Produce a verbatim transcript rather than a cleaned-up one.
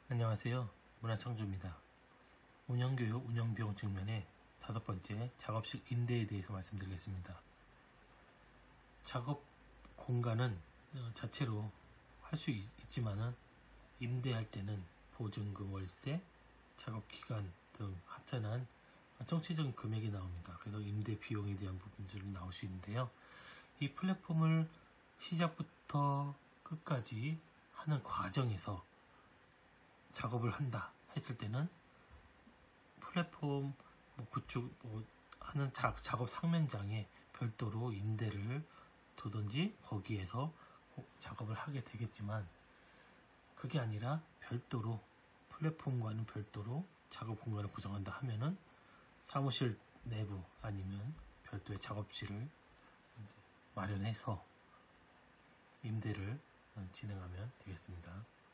안녕하세요. 문화창조입니다. 운영교육, 운영비용 측면의 다섯 번째, 작업실 임대에 대해서 말씀드리겠습니다. 작업 공간은 자체로 할 수 있지만은 임대할 때는 보증금, 월세, 작업기간 등 합산한 정치적인 금액이 나옵니다. 그래서 임대 비용에 대한 부분들이 나올 수 있는데요. 이 플랫폼을 시작부터 끝까지 하는 과정에서 작업을 한다 했을 때는 플랫폼 뭐 그쪽 뭐 하는 자, 작업 상면장에 별도로 임대를 두든지 거기에서 작업을 하게 되겠지만, 그게 아니라 별도로 플랫폼과는 별도로 작업 공간을 구성한다 하면은 사무실 내부 아니면 별도의 작업실을 마련해서 임대를 진행하면 되겠습니다.